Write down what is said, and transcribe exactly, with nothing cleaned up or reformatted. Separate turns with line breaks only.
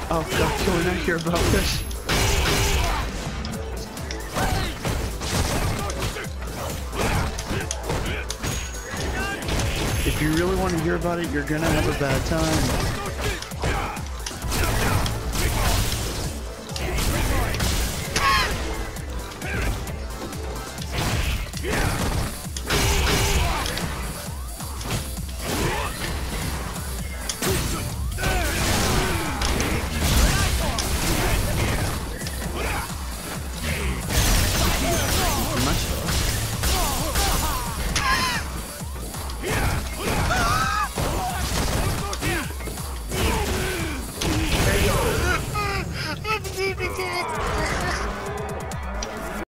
Oh god, can we not hear about this? If you really want to hear about it, you're gonna have a bad time.